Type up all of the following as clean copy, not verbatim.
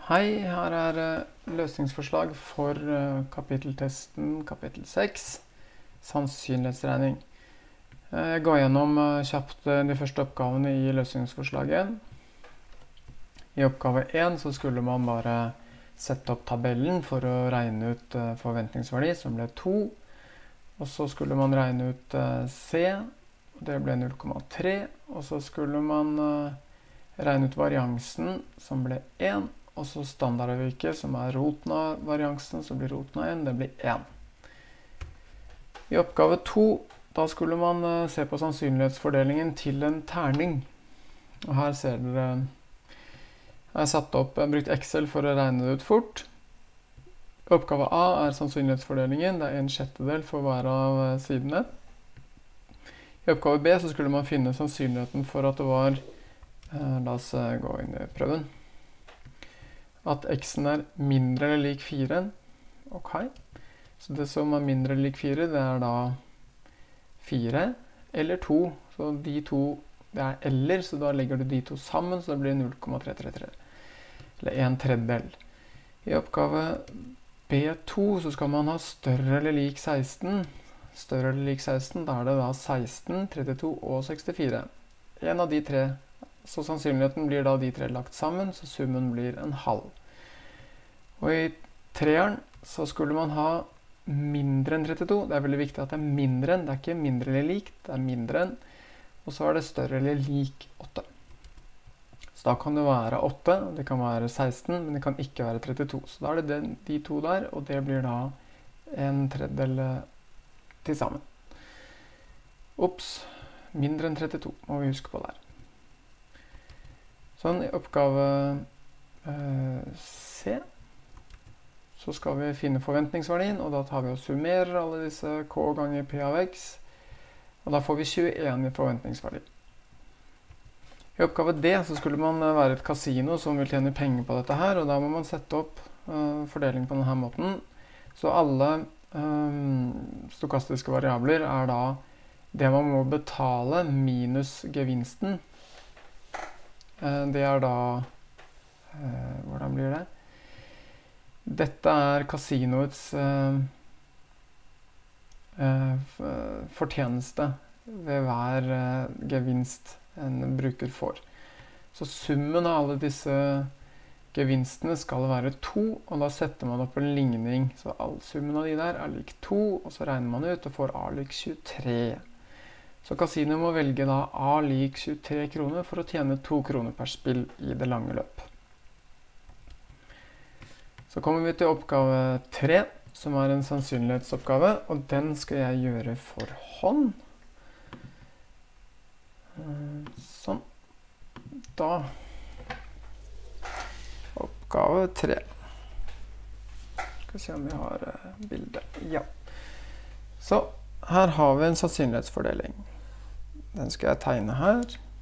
Hei, her løsningsforslag for kapitteltesten, kapittel 6, sannsynlighetsregning. Jeg går gjennom kjapt de første oppgavene i løsningsforslaget. I oppgave 1 så skulle man bare sette opp tabellen for å regne ut forventningsverdi, som ble 2. Og så skulle man regne ut C, det ble 0,3. Og så skulle man regne ut variansen, som ble 1. Og så standardavviket, som roten av variansen, så blir roten av 1, det blir 1. I oppgave 2, da skulle man se på sannsynlighetsfordelingen til en terning. Og her ser dere, jeg har brukt Excel for å regne det ut fort. Oppgave A sannsynlighetsfordelingen, det 1/6 for hver av sidene. I oppgave B så skulle man finne sannsynligheten for at det var, la oss gå inn i prøven, at x-en mindre eller lik 4. Ok, så det som mindre eller lik 4, det da 4 eller 2. Så de to, det eller, så da legger du de to sammen, så det blir 0,333. Eller 1/3. I oppgave B2 så skal man ha større eller lik 16. Større eller lik 16, da det da 16, 32 og 64. En av de tre. Så sannsynligheten blir da de tre lagt sammen, så summen blir 1/2. Og i treeren så skulle man ha mindre enn 32. Det veldig viktig at det mindre enn. Det ikke mindre eller lik, det mindre enn. Og så det større eller lik 8. Så da kan det være 8, det kan være 16, men det kan ikke være 32. Så da det de to der, og det blir da 1/3 til sammen. Ops, mindre enn 32 må vi huske på der. Sånn, i oppgave C så skal vi finne forventningsverdien, og da tar vi og summerer alle disse k ganger p av x, og da får vi 21 i forventningsverdi. I oppgave D så skulle man være et kasino som vil tjene penger på dette her, og da må man sette opp fordeling på denne måten. Så alle stokastiske variabler da det man må betale minus gevinsten. Det da, hvordan blir det? Dette kasinoets fortjeneste ved hver gevinst en bruker får. Så summen av alle disse gevinstene skal være 2, og da setter man opp en ligning. Så all summen av de der lik 2, og så regner man ut og får A lik 23. Så kasino må velge da A lik 23 kroner for å tjene 2 kroner per spill i det lange løp. Så kommer vi til oppgave 3, som en sannsynlighetsoppgave, og den skal jeg gjøre for hånd. Sånn. Da oppgave 3. Skal vi se om vi har bildet. Ja. Så her har vi en sannsynlighetsfordeling. Den skal jeg tegne her.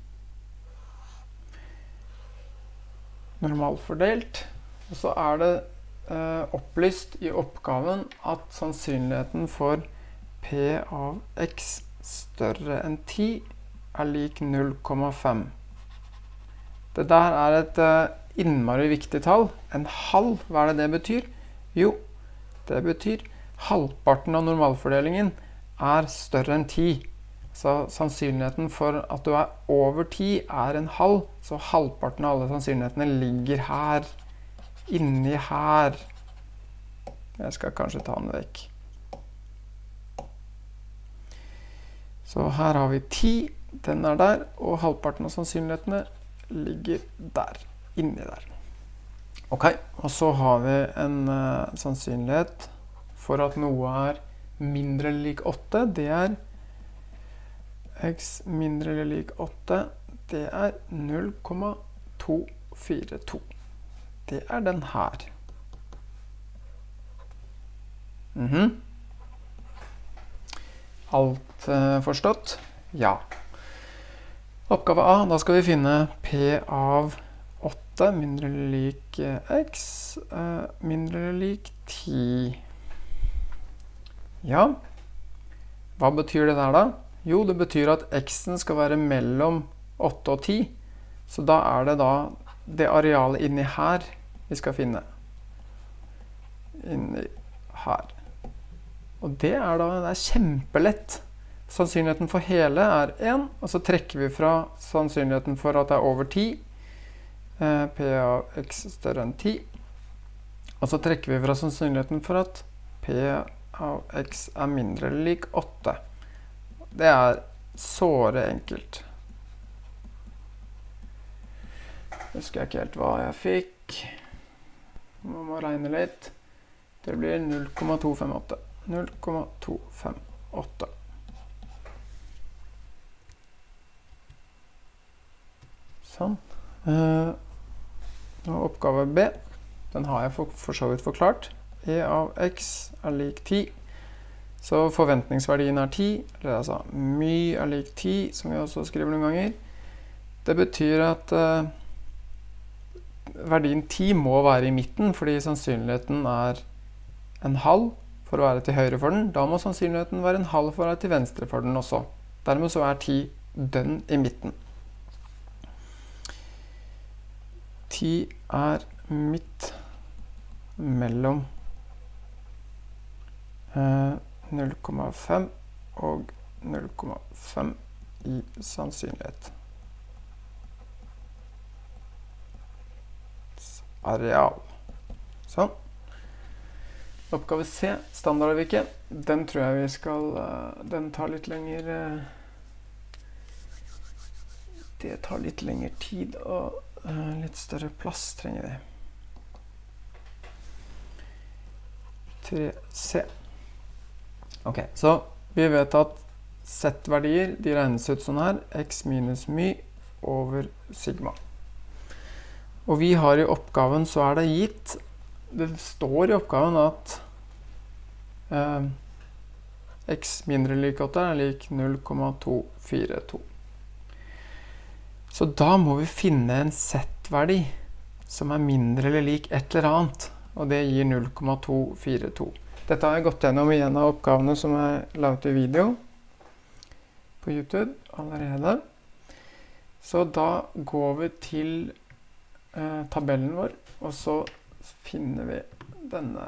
Normalfordelt. Og så det opplyst i oppgaven at sannsynligheten for p av x større enn 10 lik 0,5. Det der et innmari viktig tall. En halv, hva det betyr? Jo, det betyr halvparten av normalfordelingen større enn 10. Så sannsynligheten for at du over 10 en halv, så halvparten av alle sannsynlighetene ligger her, inni her. Jeg skal kanskje ta den vekk. Så her har vi 10, den der, og halvparten av sannsynlighetene ligger der, inni der. Ok, og så har vi en sannsynlighet for at noe mindre eller lik 8, det x mindre eller lik 8, det 0,242. Det den her. Alt forstått? Ja. Oppgave A, da skal vi finne p av 8 mindre eller lik x mindre eller lik 10. Ja, hva betyr det der da? Jo, det betyr at x-en skal være mellom 8 og 10. Så da det da det arealet inni her, vi skal finne inni her. Og det er kjempelett. Sannsynligheten for hele 1, og så trekker vi fra sannsynligheten for at det over 10. P av x større enn 10. Og så trekker vi fra sannsynligheten for at P av x mindre eller lik 8. Det såre enkelt. Husker jeg ikke helt hva jeg fikk. Man må regne litt. Det blir 0,258. 0,258. Sånn. Og oppgave B, den har jeg for så vidt forklart. E av x lik 10. Så forventningsverdien 10, eller altså my lik 10, som vi også skriver noen ganger. Det betyr at verdien 10 må være i midten, fordi sannsynligheten en halv for å være til høyre for den. Da må sannsynligheten være en halv for å være til venstre for den også. Dermed så 10 dønn i midten. 10 midt mellom 0,5 og 0,5 i sannsynlighet. Areal. Sånn. Oppgave C, standardavviket. Den tror jeg vi skal, den tar litt lenger, det tar litt lengre tid og litt større plass trenger vi. 3C. Ok, så vi vet at Z-verdier, de regnes ut sånn her, x minus my over sigma. Og vi har i oppgaven, så det gitt, det står i oppgaven at x mindre lik 8 lik 0,242. Så da må vi finne en Z-verdi som mindre eller lik et eller annet, og det gir 0,242. Dette har jeg gått gjennom i en av oppgavene som laget i video på YouTube allerede. Så da går vi til tabellen vår, og så finner vi denne.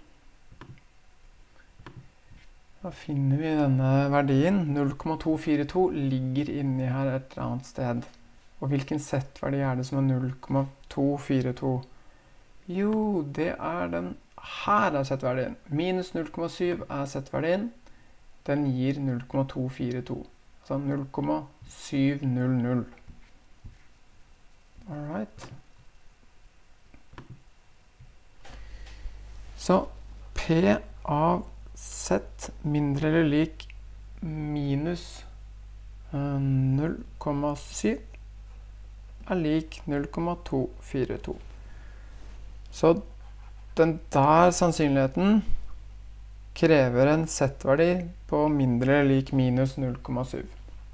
Da finner vi denne verdien. 0,242 ligger inni her et eller annet sted. Og hvilken Z-verdi det som 0,242? Jo, det den. Her Z-verdien. Minus 0,7 Z-verdien. Den gir 0,242. Altså 0,700. Alright. Så P av Z mindre eller lik minus 0,7 lik 0,242. Så den der sannsynligheten krever en Z-verdi på mindre eller lik minus 0,7.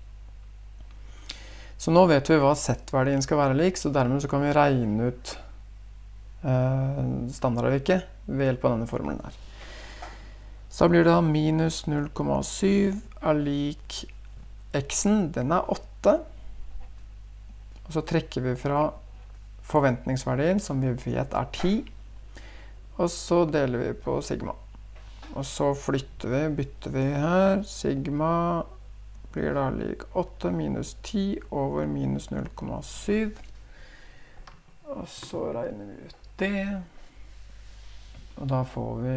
Så nå vet vi hva Z-verdien skal være lik, så dermed så kan vi regne ut standardavviket ved hjelp av denne formelen her. Så blir det da minus 0,7 lik x-en, den 8. Og så trekker vi fra forventningsverdien, som vi vet 10. Og så deler vi på sigma. Og så bytter vi her. Sigma blir da lik 8 minus 10 over minus 0,7. Og så regner vi ut det. Og da får vi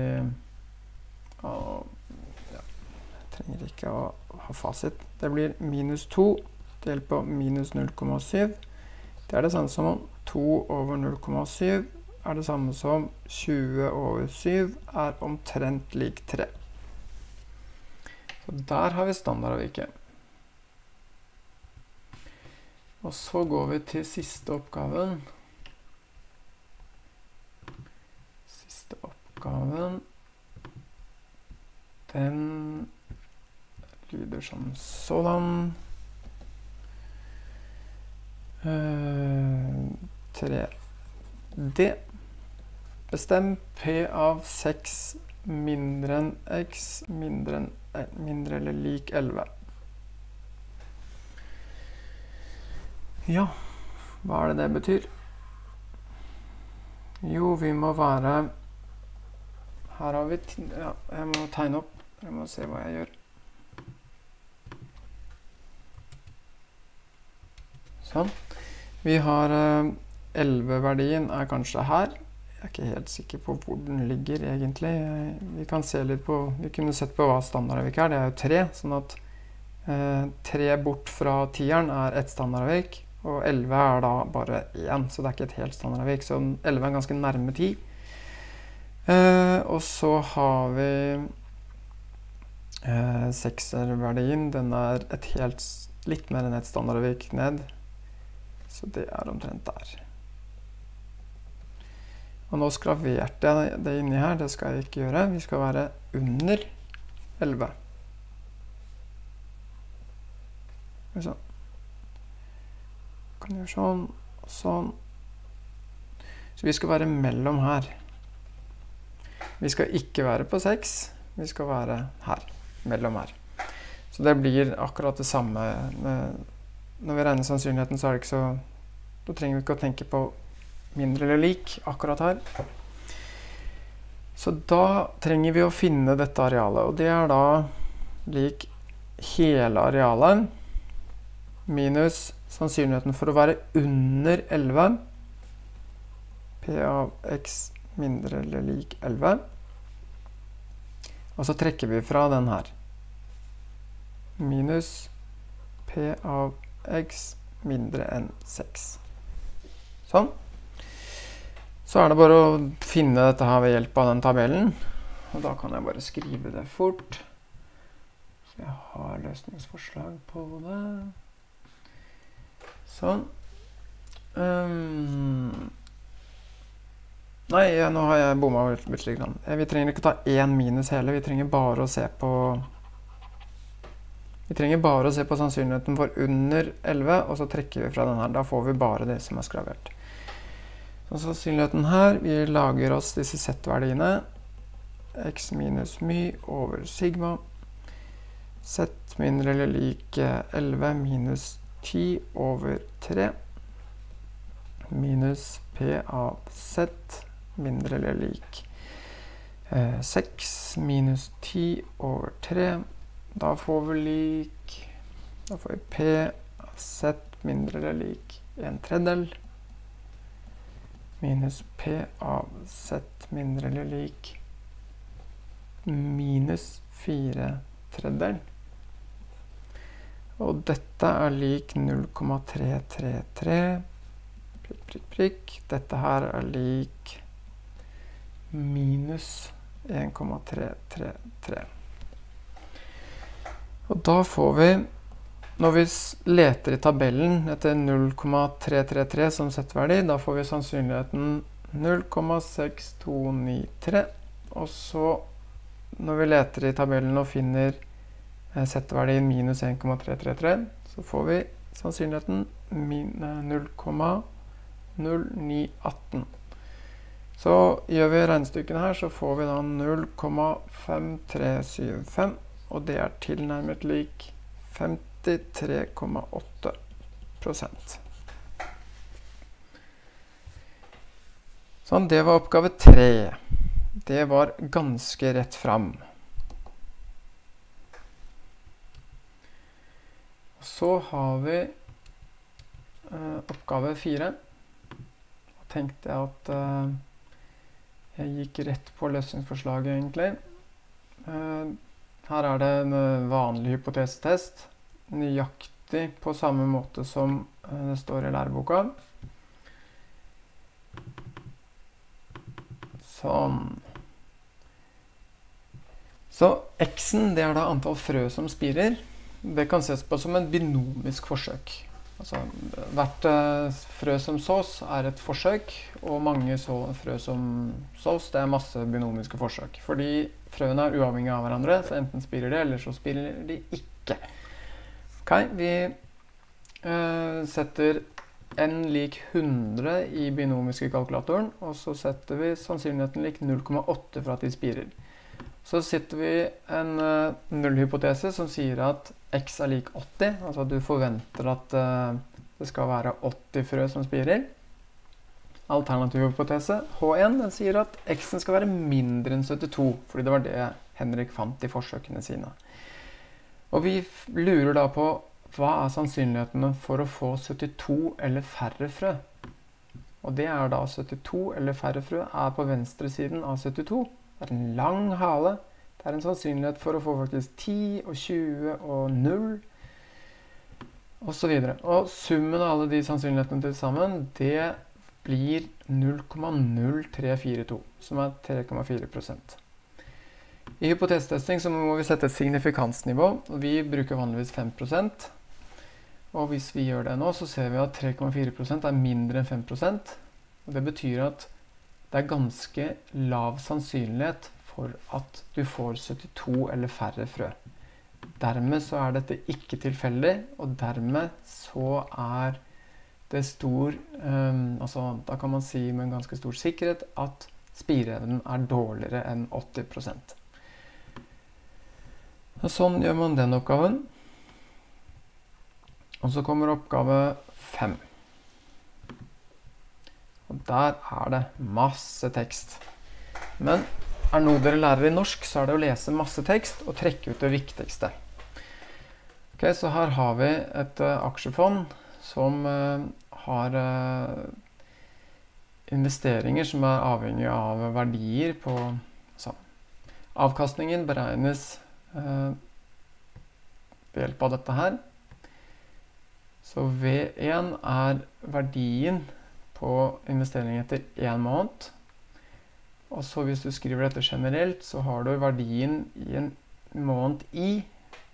jeg trenger ikke å ha fasit. Det blir minus 2 delt på minus 0,7. Det det samme som 2 over 0,7 det samme som 20 over 7 omtrent lik 3. Så der har vi standardavviket. Og så går vi til siste oppgaven. Siste oppgaven, den lyder som sådan. 3D. Bestem P av 6 mindre enn x mindre eller lik 11. Ja, hva det betyr? Jo, vi må være... Her har vi... Ja, jeg må tegne opp. Jeg må se hva jeg gjør. Sånn. Vi har 11-verdien er kanskje her. Jeg er ikke helt sikker på hvor den ligger egentlig. Vi kan se litt på... Vi kunne sett på hva standardavvik er. Det er jo 3, sånn at 3 bort fra 10-eren er et standardavvik, og 11 er da bare 1, så det er ikke et helt standardavvik. Så 11 er ganske nærme 10. Og så har vi 6-verdien. Den er litt mer enn et standardavvik ned. Så det er omtrent der. Og nå skraverte jeg det inni her. Det skal jeg ikke gjøre. Vi skal være under 11. Sånn. Kan gjøre sånn og sånn. Så vi skal være mellom her. Vi skal ikke være på 6. Vi skal være her. Mellom her. Så det blir akkurat det samme. Når vi regner sannsynligheten, så er det ikke så... Da trenger vi ikke å tenke på mindre eller lik akkurat her. Så da trenger vi å finne dette arealet, og det er da lik hele arealet minus sannsynligheten for å være under 11. P av x mindre eller lik 11. Og så trekker vi fra den her. Minus P av x mindre enn 6. Sånn. Så er det bare å finne dette her ved hjelp av den tabellen. Og da kan jeg bare skrive det fort. Så jeg har løsningsforslag på det. Sånn. Nei, nå har jeg bommet litt. Vi trenger ikke ta 1 minus hele. Vi trenger bare å se på... Vi trenger bare å se på sannsynligheten for under 11, og så trekker vi fra den her. Da får vi bare det som er skravert. Så sannsynligheten her, vi lager oss disse z-verdiene. X minus my over sigma. Z mindre eller lik 11 minus 10 over 3. Minus P av Z mindre eller lik 6 minus 10 over 3. Da får vi P av Z mindre eller lik 1/3 minus P av Z mindre eller lik minus 4/3. Og dette er lik 0,333 prikk, prikk, prikk. Dette her er lik minus 1,333. Og da får vi, når vi leter i tabellen etter 0,333 som z-verdi, da får vi sannsynligheten 0,6293. Og så, når vi leter i tabellen og finner z-verdien minus 1,333, så får vi sannsynligheten 0,0918. Så gjør vi regnestykkene her, så får vi da 0,5375. Og det er tilnærmet lik 53,8%. Sånn, det var oppgave 3. Det var ganske rett fram. Så har vi oppgave 4. Og tenkte jeg at jeg gikk rett på løsningsforslaget egentlig. Her er det en vanlig hypotesetest, nøyaktig på samme måte som det står i læreboka. Sånn. Så x-en, det er da antall frø som spirer. Det kan ses på som en binomisk forsøk. Altså, hvert frø som sås er et forsøk, og mange frø som sås, det er masse binomiske forsøk. Fordi frøene er uavhengige av hverandre, så enten spirer de, eller så spirer de ikke. Ok, vi setter n lik 100 i binomiske kalkulatoren, og så setter vi sannsynligheten lik 0,8 for at de spirer. Så setter vi en nullhypotese som sier at x er lik 80, altså du forventer at det skal være 80 frø som spirer. alternativ hypotese, H1, den sier at x-en skal være mindre enn 72, fordi det var det Henrik fant i forsøkene sine. Og vi lurer da på, hva er sannsynlighetene for å få 72 eller færre frø? Og det er da 72 eller færre frø er på venstre siden av 72. Det er en lang hale. Det er en sannsynlighet for å få faktisk 10 og 20 og 0, og så videre. Og summen av alle de sannsynlighetene til sammen, det blir 0,0342, som er 3,4%. I hypotesetesting så må vi sette et signifikansnivå, og vi bruker vanligvis 5%. Og hvis vi gjør det nå, så ser vi at 3,4% er mindre enn 5%. Og det betyr at det er ganske lav sannsynlighet for at du får 72 eller færre frø. Dermed så er dette ikke tilfeldig, og dermed så er det stor, da kan man si med en ganske stor sikkerhet at spireevnen er dårligere enn 80%. Og sånn gjør man den oppgaven. Og så kommer oppgave 5. Og der er det masse tekst. Men er noe dere lærer i norsk, så er det å lese masse tekst og trekke ut det viktigste. Ok, så her har vi et aksjefond som har investeringer som er avhengig av verdier på avkastningen beregnes ved hjelp av dette her. Så V1 er verdien på investering etter 1 måned. Og så hvis du skriver dette generelt, så har du verdien i en måned I.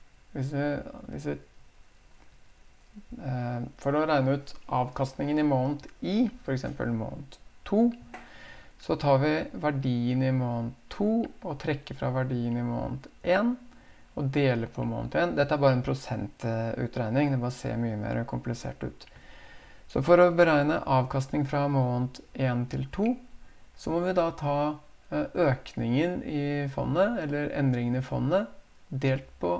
For å regne ut avkastningen i måned I, for eksempel måned 2, så tar vi verdien i måned 2 og trekker fra verdien i måned 1 og deler på måned 1. Dette er bare en prosentutregning, det bare ser mye mer komplisert ut. Så for å beregne avkastning fra måned 1 til 2, så må vi da ta økningen i fondet, eller endringen i fondet, delt på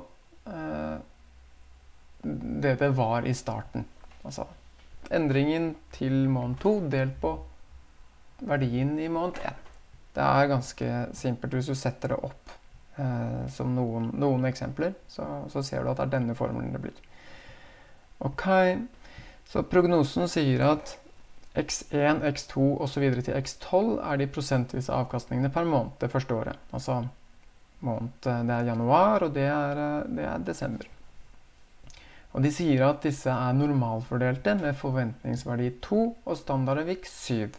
det var i starten. Altså endringen til måned 2 delt på verdien i måned 1. Det er ganske simpelt. Hvis du setter det opp som noen eksempler, så ser du at det er denne formelen det blir. Ok, så prognosen sier at X1, X2 og så videre til X12 er de prosentvise avkastningene per måned det første året. Altså, det er januar, og det er desember. Og de sier at disse er normalfordelte med forventningsverdi 2 og standardavvik 7.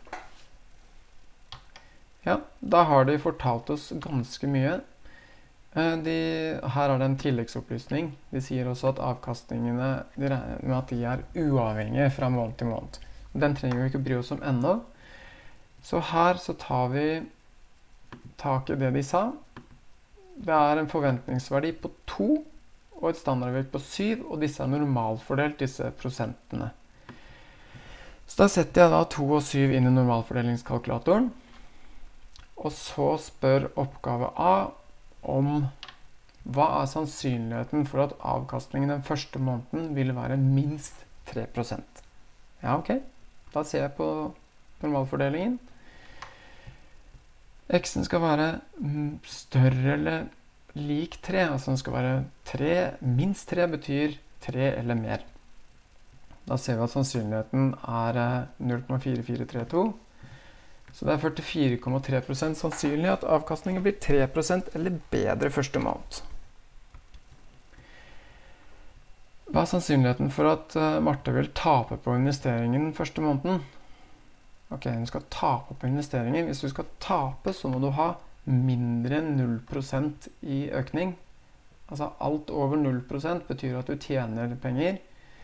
Ja, da har de fortalt oss ganske mye. Her er det en tilleggsopplysning. De sier også at avkastningene de regner med at de er uavhengige fra måned til måned. Den trenger vi ikke bry oss om ennå. Så her så tar vi tak i det de sa. Det er en forventningsverdi på 2 og et standardavvik på 7, og disse er normalfordelt, disse prosentene. Så da setter jeg da 2 og 7 inn i normalfordelingskalkulatoren. Og så spør oppgave A om hva er sannsynligheten for at avkastningen den første måneden vil være minst 3%. Ja, ok. Da ser jeg på normalfordelingen. X-en skal være større eller lik 3, altså den skal være 3, minst 3 betyr 3 eller mer. Da ser vi at sannsynligheten er 0,4432, så det er 44,3% sannsynlig at avkastningen blir 3% eller bedre første måned. Hva er sannsynligheten for at Marte vil tape på investeringen første måneden? Ok, hun skal tape på investeringen. Hvis du skal tape, så må du ha mindre enn 0% i økning. Altså alt over 0% betyr at du tjener penger.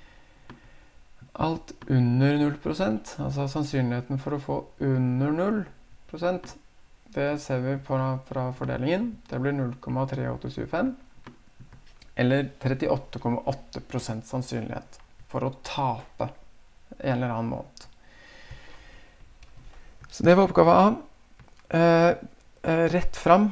Alt under 0%, altså sannsynligheten for å få under 0%, det ser vi fra fordelingen. Det blir 0,3875. Eller 38,8% sannsynlighet for å tape en eller annen måned. Så det var oppgave A. Rett fram.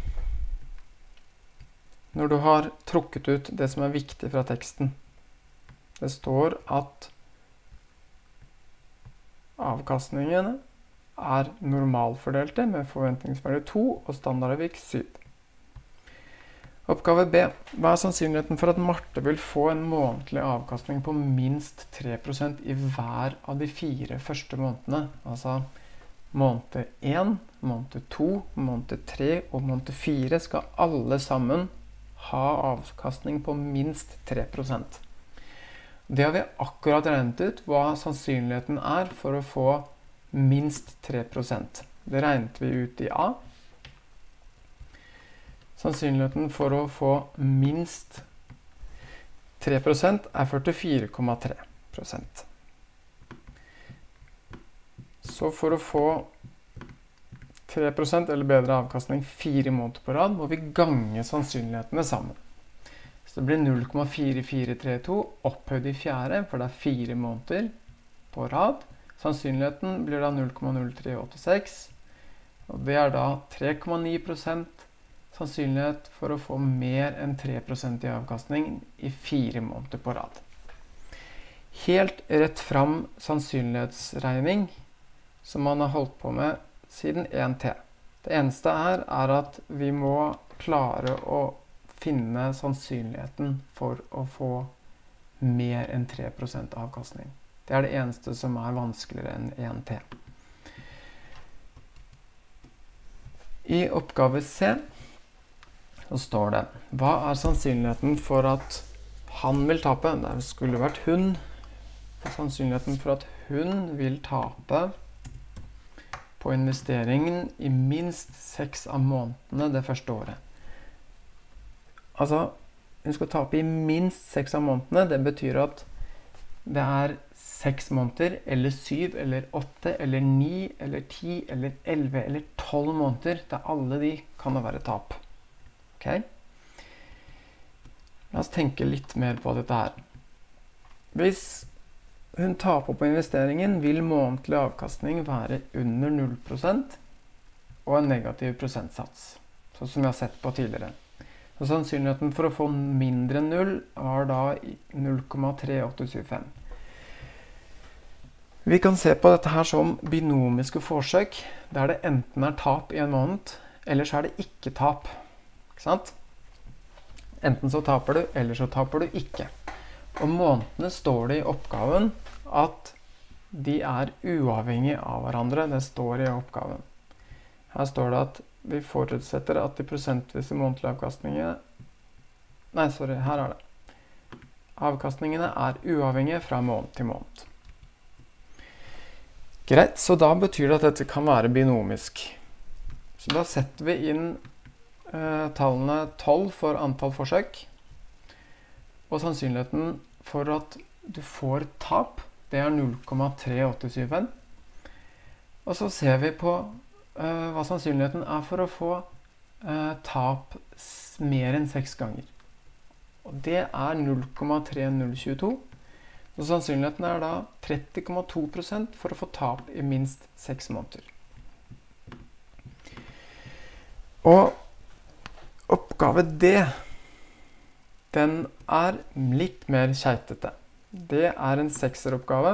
Når du har trukket ut det som er viktig fra teksten. Det står at avkastningene er normalfordelte med forventningsverdi 2 og standardavvik 7. Oppgave B. Hva er sannsynligheten for at Marte vil få en månedlig avkastning på minst 3% i hver av de 4 første månedene? Altså måned 1, måned 2, måned 3 og måned 4 skal alle sammen ha avkastning på minst 3%. Det har vi akkurat regnet ut hva sannsynligheten er for å få minst 3%. Det regnet vi ut i A. Sannsynligheten for å få minst 3% er 44,3%. Så for å få 3% eller bedre avkastning 4 måneder på rad, må vi gange sannsynlighetene sammen. Så det blir 0,4432 opphøyd i fjerde, for det er 4 måneder på rad. Sannsynligheten blir da 0,0386, og det er da 3,9% sannsynlighet for å få mer enn 3% i avkastning i 4 måneder på rad. Helt rett fram sannsynlighetsregning som man har holdt på med siden 1T. Det eneste her er at vi må klare å finne sannsynligheten for å få mer enn 3% avkastning. Det er det eneste som er vanskeligere enn 1T. I oppgave C så står det, hva er sannsynligheten for at han vil tape? Det skulle vært hun. Sannsynligheten for at hun vil tape på investeringen i minst 6 av månedene det første året. Altså, hun skal tape i minst 6 av månedene. Det betyr at det er 6 måneder, eller 7, eller 8, eller 9, eller 10, eller 11, eller 12 måneder. Det er alle de kan det være tap. Ok? La oss tenke litt mer på dette her. Hvis hun taper på investeringen, vil månedlig avkastning være under 0% og en negativ prosentsats, sånn som vi har sett på tidligere. Så sannsynligheten for å få mindre enn 0 var da 0,3875. Vi kan se på dette her som binomiske forsøk, der det enten er tap i en måned, eller så er det ikke tap. Ikke sant? Enten så taper du, eller så taper du ikke. Og månedene står det i oppgaven at de er uavhengige av hverandre. Det står i oppgaven. Her står det at vi forutsetter at de prosentvise månedlige avkastningene... Nei, sorry, her er det. Avkastningene er uavhengige fra måned til måned. Greit, så da betyr det at dette kan være binomisk. Så da setter vi inn tallene 12 for antall forsøk, og sannsynligheten for at du får tap, det er 0,3875. Og så ser vi på hva sannsynligheten er for å få tap mer enn 6 ganger. Og det er 0,3022. Så sannsynligheten er da 30,2% for å få tap i minst 6 måneder. Og oppgave D, den er litt mer keitete. Det er en 6-oppgave.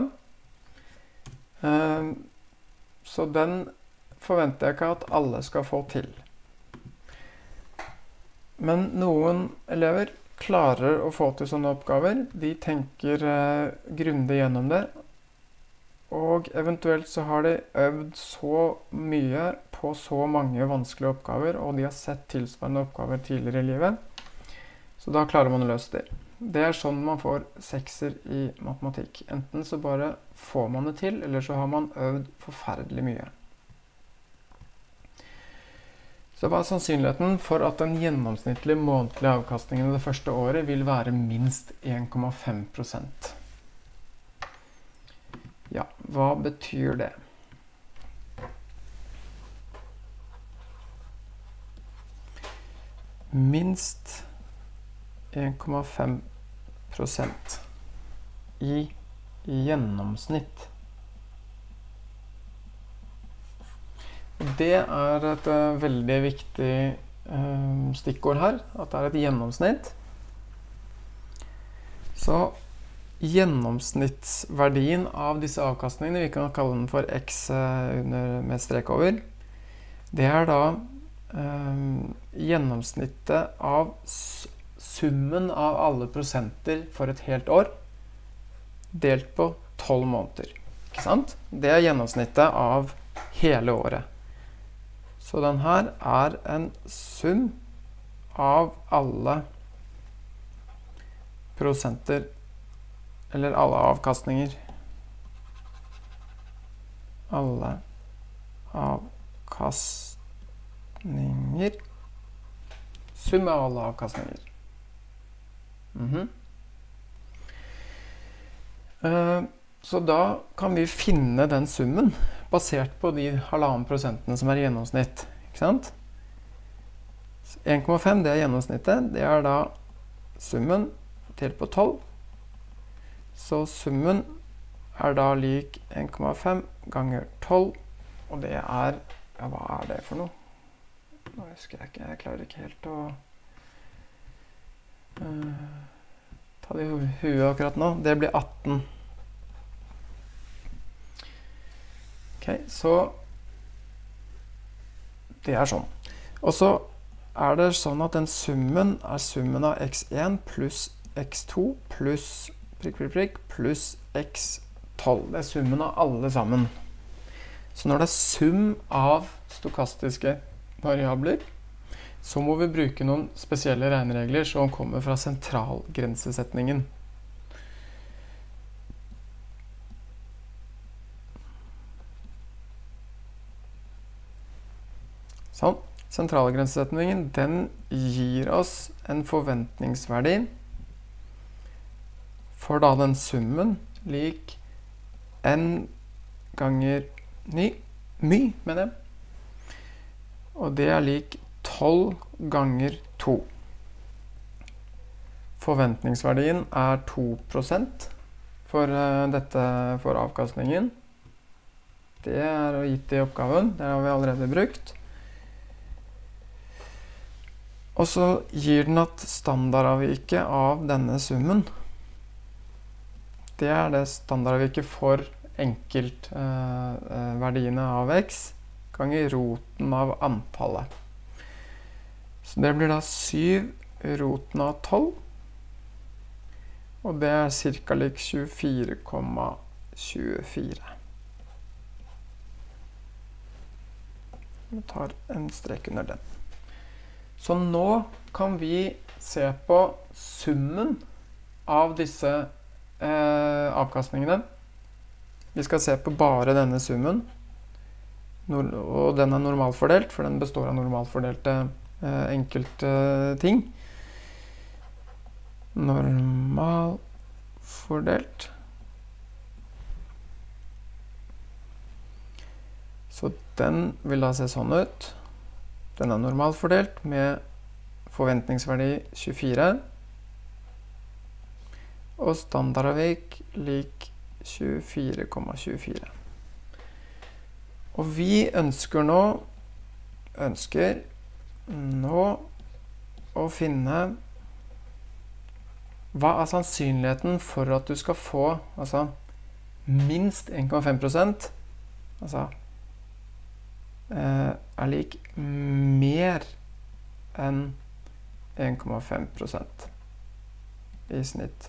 Så den forventer jeg ikke at alle skal få til. Men noen elever klarer å få til sånne oppgaver. De tenker grundig gjennom det. Og eventuelt så har de øvd så mye på så mange vanskelige oppgaver, og de har sett tilsvarende oppgaver tidligere i livet. Så da klarer man å løse det. Det er sånn man får 6-er i matematikk. Enten så bare får man det til, eller så har man øvd forferdelig mye. Så hva er sannsynligheten for at den gjennomsnittlige månedlige avkastningen det første året vil være minst 1,5%? Ja, hva betyr det? Minst 1,5% i gjennomsnitt. Det er et veldig viktig stikkord her, at det er et gjennomsnitt. Så gjennomsnittsverdien av disse avkastningene, vi kan kalle den for x med strek over, det da gjennomsnittet av summen av alle prosenter for et helt år, delt på 12 måneder. Ikke sant? Det gjennomsnittet av hele året. Så den her en sum av alle prosenter, eller alle avkastninger. Alle avkastninger. Sum av alle avkastninger. Så da kan vi finne den summen basert på de 1,5% som gjennomsnitt, ikke sant? 1,5 det gjennomsnittet, det da summen delt på 12. Så summen da lik 1,5 ganger 12, og det ja, hva det for noe? Nå husker jeg ikke, jeg klarer ikke helt å ta det i huet akkurat nå. Det blir 18. Ok, så det sånn. Og så det sånn at den summen summen av x1 pluss x2 pluss pluss x12. Det summen av alle sammen. Så når det sum av stokastiske variabler, så må vi bruke noen spesielle regneregler som kommer fra sentralgrensesetningen. Sånn. Sentralgrensesetningen, den gir oss en forventningsverdi for da den summen lik n ganger my, mener jeg. Og det lik 12 ganger 2. Forventningsverdien 2% for avkastningen. Det gitt i oppgaven, det har vi allerede brukt. Og så gir den at standardavviket av denne summen, det det standardavviket for enkeltverdiene av x ganger roten av antallet. Så det blir da 7 roten av 12, og det cirka lik 24,24. Vi tar en strek under den. Så nå kan vi se på summen av disse avkastningene. Vi skal se på bare denne summen, og den normalfordelt, for den består av normalfordelte enkelte ting. Normalfordelt. Så den vil da se sånn ut. Den normalfordelt med forventningsverdi 24, og standardavvik lik 24,24. Og vi ønsker nå å finne hva sannsynligheten for at du skal få minst 1,5%, lik mer enn 1,5% i snitt.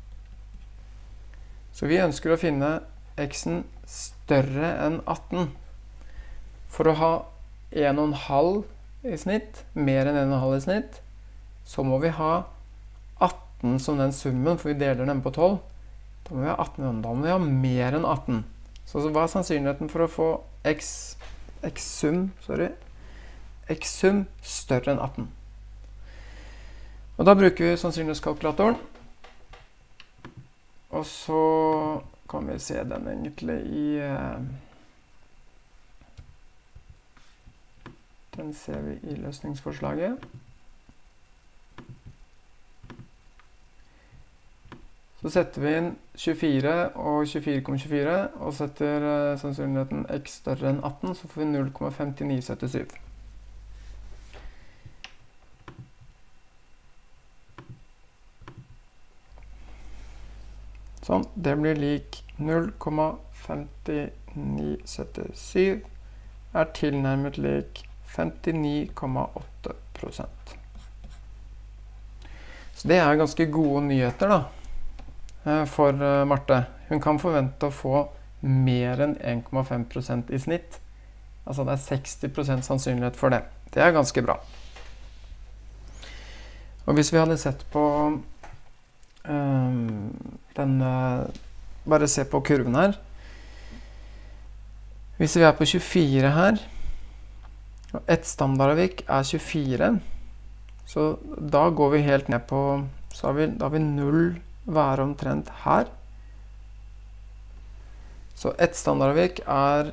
Så vi ønsker å finne x-en større enn 18. For å ha 1,5 i snitt, mer enn 1,5 i snitt, så må vi ha 18 som den summen, for vi deler den på 12. Da må vi ha 18, da må vi ha mer enn 18. Så hva sannsynligheten for å få x-sum større enn 18. Og da bruker vi sannsynlighetskalkulatoren. Og så kan vi se den egentlig den ser vi i løsningsforslaget. Så setter vi inn 24 og 24,24, og setter sannsynligheten x større enn 18, så får vi 0,5977. Sånn, det blir lik 0,5977 er tilnærmet lik 59,8%. Så det er ganske gode nyheter da, for Marte. Hun kan forvente å få mer enn 1,5% i snitt. Altså det er 60% sannsynlighet for det. Det er ganske bra. Og hvis vi hadde sett på bare se på kurven her. Hvis vi er på 24 her, og ett standardavvik er 24, så da går vi helt ned på, så har vi 0 være omtrent her. Så ett standardavvik er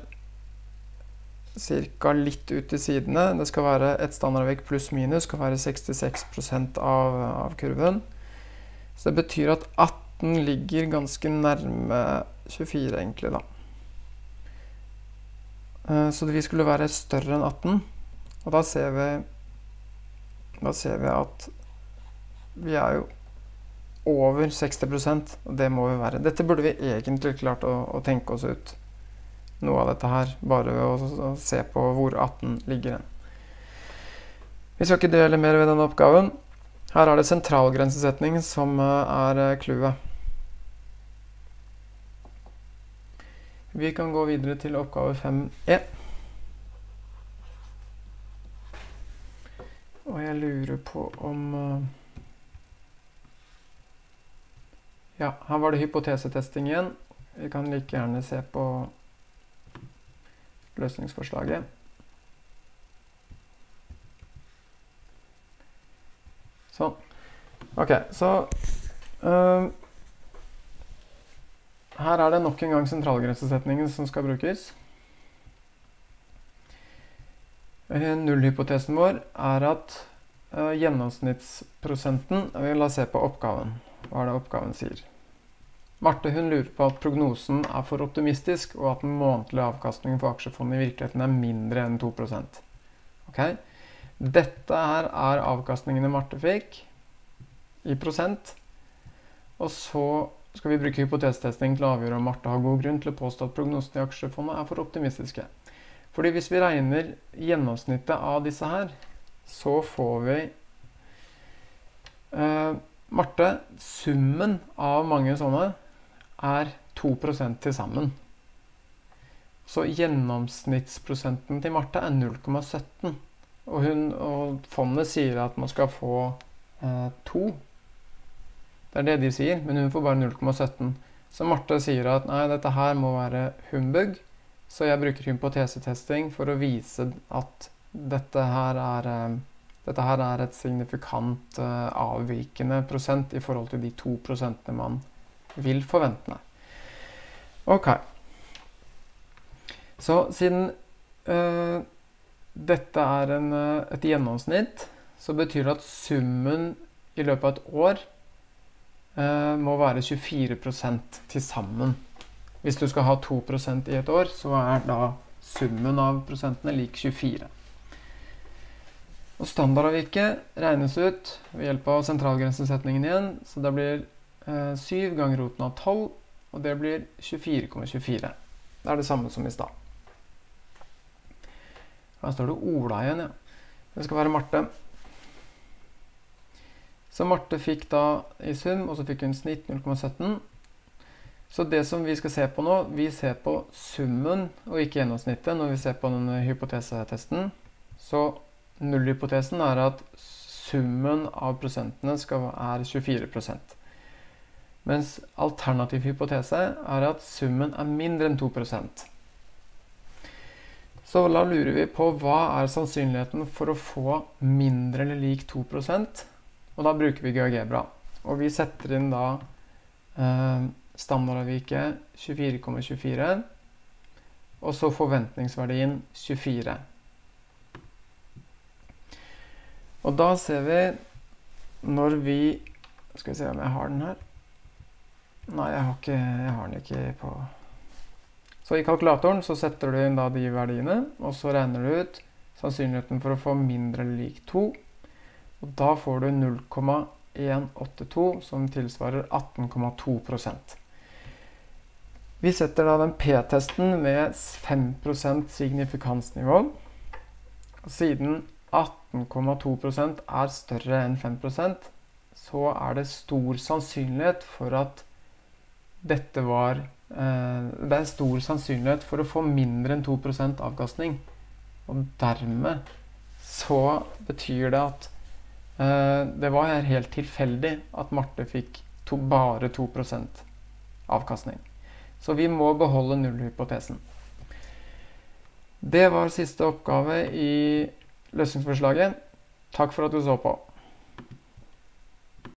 cirka litt ut til sidene. Det skal være ett standardavvik pluss minus, skal være 66% av kurven. Så det betyr at 18 ligger ganske nærme 24 egentlig da. Så vi skulle være større enn 18, og da ser vi at vi er jo over 60%, og det må vi være. Dette burde vi egentlig klart å tenke oss ut. Noe av dette her, bare ved å se på hvor 18 ligger hen. Vi skal ikke dele mer ved denne oppgaven. Her er det sentralgrensesetning som er clouet. Vi kan gå videre til oppgave 5e. Og jeg lurer på om... Ja, her var det hypotesetesting igjen. Vi kan like gjerne se på løsningsforslaget. Sånn. Ok, så her er det nok en gang sentralgrensesetningen som skal brukes. Nullhypotesen vår er at gjennomsnittsprosenten, la oss se på oppgaven. Hva er det oppgaven sier? Marte, hun lurer på at prognosen er for optimistisk, og at den månedlige avkastningen for aksjefondet i virkeligheten er mindre enn 2%. Ok? Dette her er avkastningene Marte fikk i prosent, og så skal vi bruke hypotesetesting til å avgjøre om Marte har god grunn til å påstå at prognosene i aksjefondet er for optimistiske. Fordi hvis vi regner gjennomsnittet av disse her, så får vi Marte, summen av mange sånne er 2% til sammen. Så gjennomsnittsprosenten til Marte er 0,17. Og fondet sier at man skal få 2. Det er det de sier, men hun får bare 0,17. Så Marte sier at nei, dette her må være humbug, så jeg bruker hypotesetesting for å vise at dette her er et signifikant avvikende prosent i forhold til de 2% man vil forvente. Ok. Så siden dette er et gjennomsnitt, så betyr det at summen i løpet av et år må være 24% til sammen. Hvis du skal ha 2% i et år, så er da summen av prosentene lik 24. Og standardavviket regnes ut ved hjelp av sentralgrensesetningen igjen, så det blir 7 ganger roten av 12, og det blir 24,24. Det er det samme som i stad. Her står det Ola igjen, ja. Det skal være Marte. Så Marte fikk da i sum, og så fikk hun snitt 0,17. Så det som vi skal se på nå, vi ser på summen og ikke gjennomsnittet når vi ser på denne hypotesetesten. Så nullhypotesen er at summen av prosentene er 24%. Mens alternativ hypotese er at summen er mindre enn 2%. Så da lurer vi på hva er sannsynligheten for å få mindre eller lik 2%, og da bruker vi GeoGebra. Og vi setter inn da standardavviket 24,24, og så forventningsverdien 24. Og da ser vi, når vi, skal vi se om jeg har den her. Nei, jeg har den ikke på. Så i kalkulatoren så setter du inn da de verdiene, og så regner du ut sannsynligheten for å få mindre eller lik 2. Og da får du 0,182, som tilsvarer 18,2%. Vi setter da den p-testen med 5% signifikansnivå. Siden 18,2% er større enn 5%, så er det stor sannsynlighet for at dette var det er stor sannsynlighet for å få mindre enn 2% avkastning. Og dermed så betyr det at det var helt tilfeldig at Marte fikk bare 2% avkastning. Så vi må beholde nullhypotesen. Det var siste oppgave i løsningsforslaget. Takk for at du så på.